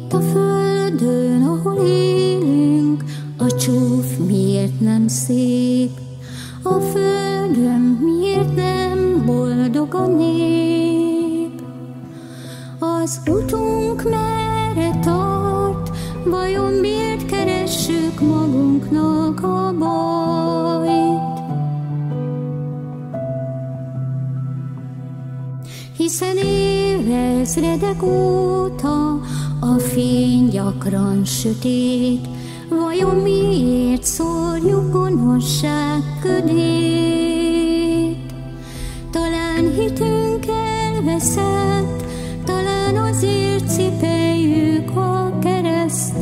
Itt a földön, ahol élünk, a csúf miért nem szép? A földön miért nem boldog a nép? Az utunk merre tart, vajon miért keressük magunknak a bajt? Hiszen évezredek óta a fény gyakran sötét, vajon miért szórjuk gonoszság ködét? Talán hitünk elveszett, talán azért cipeljük a keresztet.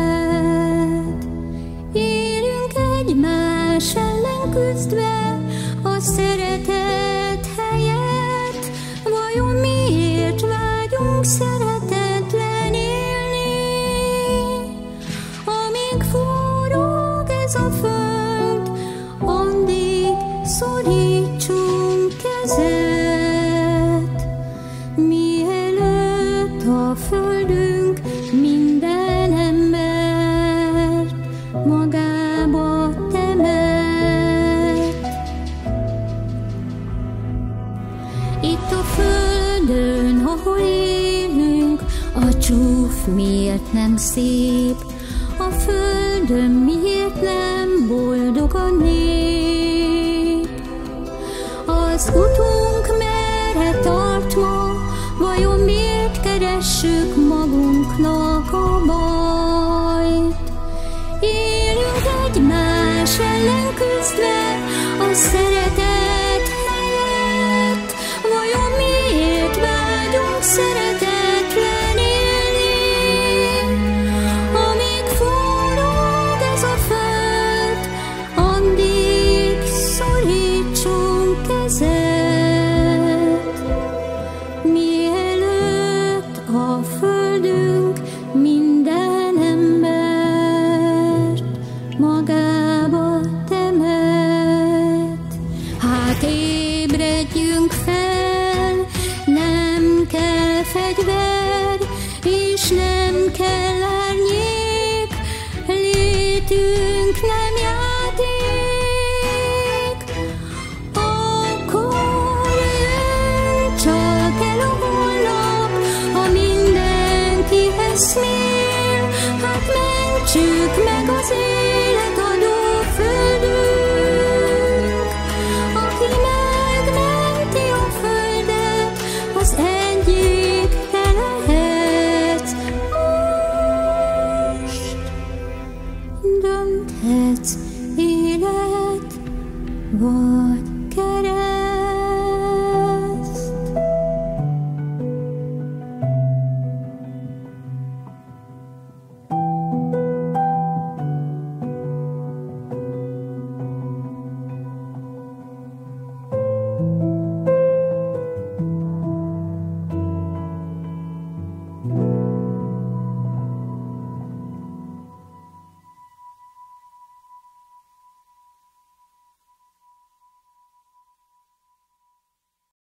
Élünk egymás ellen küzdve a szeretet helyett, vajon miért vágyunk szeretetlen élni? Amíg forog ez a föld, addig szorítsunk kezet, mielőtt a földünk minden embert magába temet. Itt a földön, ahol élünk, a csúf miért nem szép? A földön miért nem boldog a nép? Az utunk merre tart ma, vajon miért keressük magunknak a bajt? Élünk egymás ellen küzdve a szeretet helyett, vajon miért vágyunk szeretetlen élni? Amíg forog ez a föld, addig szorítsunk kezet, mielőtt a földünk minden embert magába temet. Hát ébredjünk fel, nem kell fegyver, és nem kell árnyék, létünk nem játék. Akkor jön csak el a holnap, ha mindenki eszmél, hát mentsük meg az